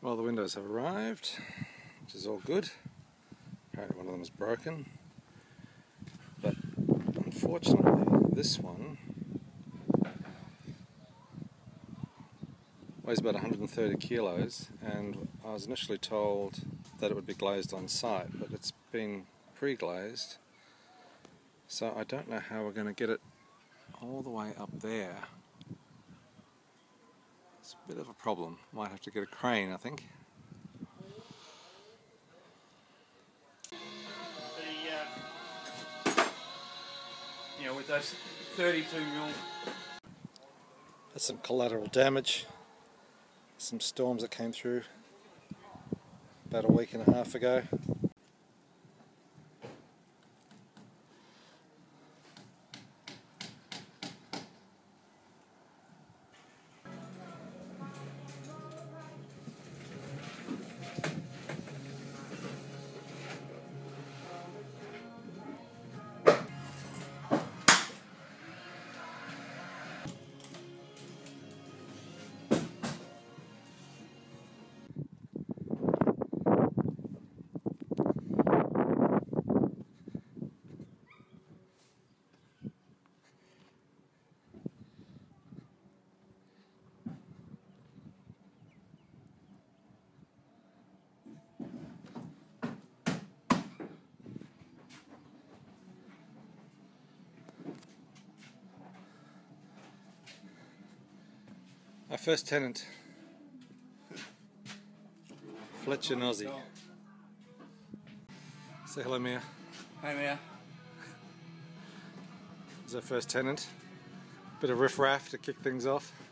Well, the windows have arrived, which is all good. Apparently one of them is broken, but unfortunately this one weighs about 130 kilos, and I was initially told that it would be glazed on site, but it's been pre-glazed, so I don't know how we're going to get it all the way up there. It's a bit of a problem. Might have to get a crane, I think. With those 32mm. There's some collateral damage. Some storms that came through about a week and a half ago. Our first tenant, Fletcher and Aussie. Say hello, Mia. Hey, Mia. This is our first tenant. Bit of riff-raff to kick things off.